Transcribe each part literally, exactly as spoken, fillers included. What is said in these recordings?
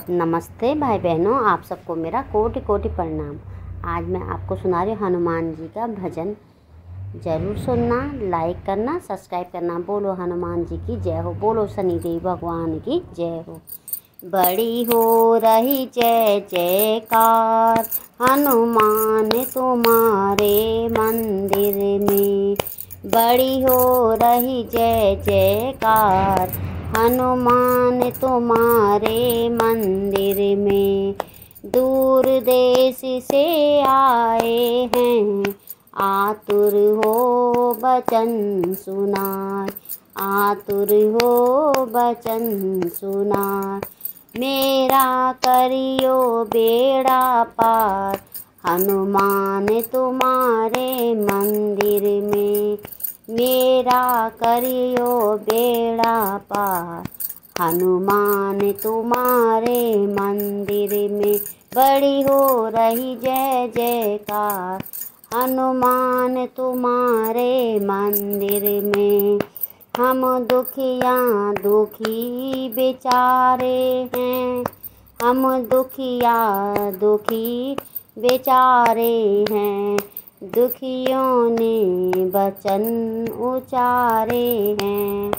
नमस्ते भाई बहनों, आप सबको मेरा कोटि कोटि प्रणाम। आज मैं आपको सुना रही हूँ हनुमान जी का भजन। ज़रूर सुनना, लाइक करना, सब्सक्राइब करना। बोलो हनुमान जी की जय हो, बोलो शनिदेव भगवान की जय हो। बड़ी हो रही जय जयकार हनुमान तुम्हारे मंदिर में। बड़ी हो रही जय जयकार हनुमान तुम्हारे मंदिर में। दूर देश से आए हैं, आतुर हो बचन सुनाए, आतुर हो बचन सुनाए। मेरा करियो बेड़ा पार हनुमान तुम्हारे मंदिर में। मेरा करियो बेड़ा पार हनुमान तुम्हारे मंदिर में। बड़ी हो रही जय जयकार हनुमान तुम्हारे मंदिर में। हम दुखिया दुखी बेचारे हैं, हम दुखिया दुखी बेचारे हैं। दुखियों ने वचन उचारे हैं,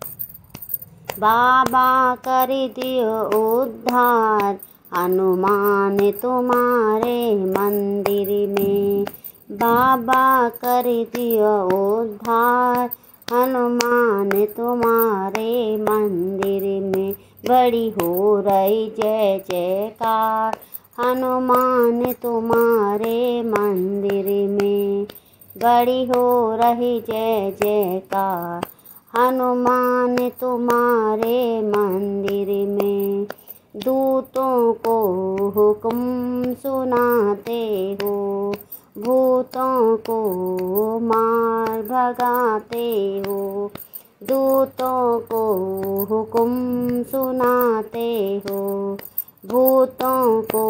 बाबा कर दियो उद्धार हनुमान तुम्हारे मंदिर में। बाबा कर दियो उद्धार हनुमान तुम्हारे मंदिर में। बड़ी हो रही जय जयकार हनुमान तुम्हारे मंदिर में। बड़ी हो रही जय जयकार हनुमान तुम्हारे मंदिर में। दूतों को हुक्म सुनाते हो, भूतों को मार भगाते हो। दूतों को हुक्म सुनाते हो, भूतों को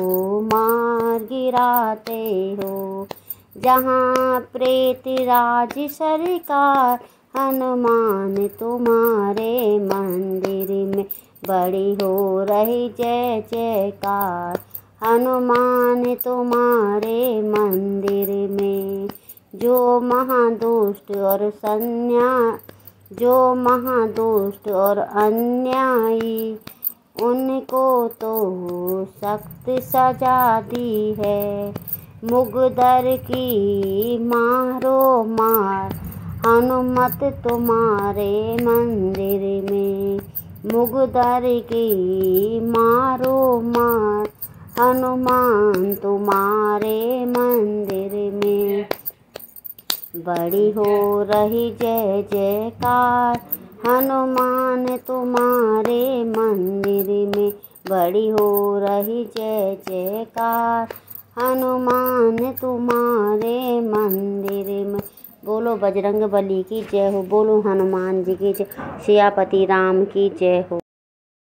मार गिराते हो। जहाँ प्रेत राज सरकार हनुमान तुम्हारे मंदिर में। बड़ी हो रही जय जयकार हनुमान तुम्हारे मंदिर में। जो महादुष्ट और सन्या जो महादुष्ट और अन्यायी उनको तो सख्त सजा दी है। मुगदर की मारो मार हनुमत तुम्हारे मंदिर में। मुगदर की मारो मार हनुमान तुम्हारे मंदिर में। बड़ी हो रही जय जयकार हनुमान तुम्हारे मंदिर में। बड़ी हो रही जय जयकार हनुमान तुम्हारे मंदिर में। बोलो बजरंग बली की जय हो, बोलो हनुमान जी की जय, सियापति राम की जय हो।